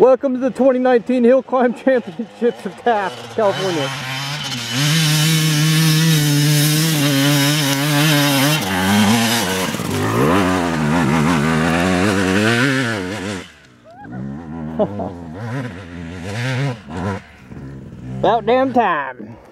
Welcome to the 2019 Hill Climb Championships of Taft, California. About damn time.